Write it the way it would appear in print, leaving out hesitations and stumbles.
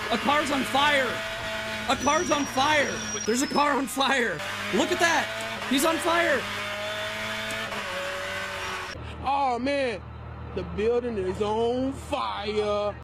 A car's on fire. A car's on fire. There's a car on fire. Look at that. He's on fire. Oh man, the building is on fire.